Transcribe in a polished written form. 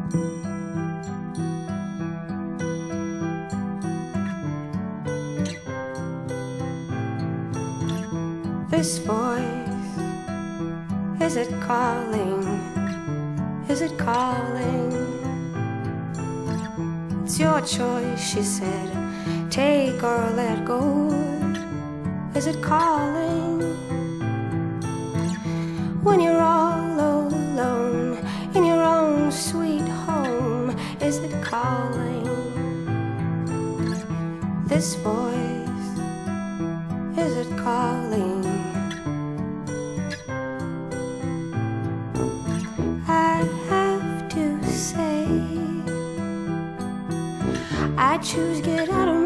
This voice, is it calling? Is it calling? It's your choice, she said. Take or let go. Is it calling? When you're all alone in your own sweet home, is it calling? This voice, is it calling? I have to say, I choose get out of